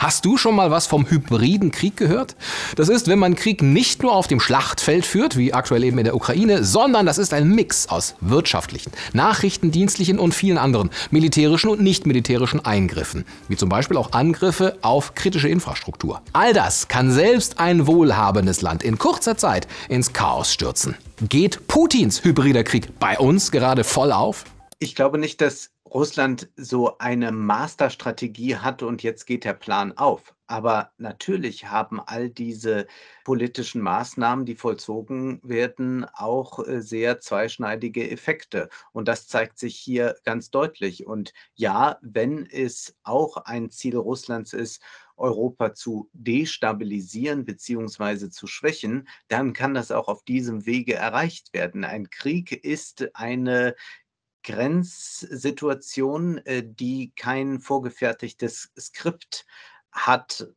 Hast du schon mal was vom hybriden Krieg gehört? Das ist, wenn man Krieg nicht nur auf dem Schlachtfeld führt, wie aktuell eben in der Ukraine, sondern das ist ein Mix aus wirtschaftlichen, nachrichtendienstlichen und vielen anderen militärischen und nicht militärischen Eingriffen, wie zum Beispiel auch Angriffe auf kritische Infrastruktur. All das kann selbst ein wohlhabendes Land in kurzer Zeit ins Chaos stürzen. Geht Putins hybrider Krieg bei uns gerade voll auf? Ich glaube nicht, dass Russland so eine Masterstrategie hat und jetzt geht der Plan auf. Aber natürlich haben all diese politischen Maßnahmen, die vollzogen werden, auch sehr zweischneidige Effekte. Und das zeigt sich hier ganz deutlich. Und ja, wenn es auch ein Ziel Russlands ist, Europa zu destabilisieren beziehungsweise zu schwächen, dann kann das auch auf diesem Wege erreicht werden. Ein Krieg ist eine Grenzsituation, die kein vorgefertigtes Skript hat,